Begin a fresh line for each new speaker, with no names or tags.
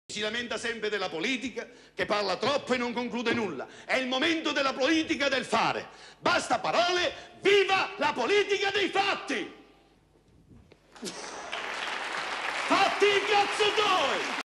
Si lamenta sempre della politica, che parla troppo e non conclude nulla. È il momento della politica del fare. Basta parole, viva la politica dei fatti! Fatti i cazzo tuoi!